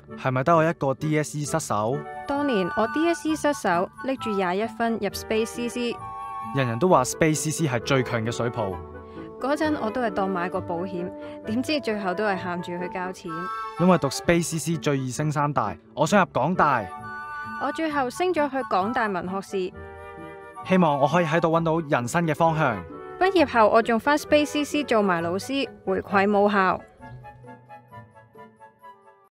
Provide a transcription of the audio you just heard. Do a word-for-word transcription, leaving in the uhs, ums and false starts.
係咪得我一個 D S E 失手？ 當年我 D S E 失手，拎住廿一分入 Space C C， 人人都話 Space C C 係最強嘅水泡。 嗰陣我都係當買個保險，點知最後都係喊住去交錢。 因為讀 Space C C 最易升山大，我想入港大。 我最後升咗去港大文學士， 希望我可以喺度揾到人生嘅方向。 畢業後我仲返 Space C C 做埋老師，回饋母校。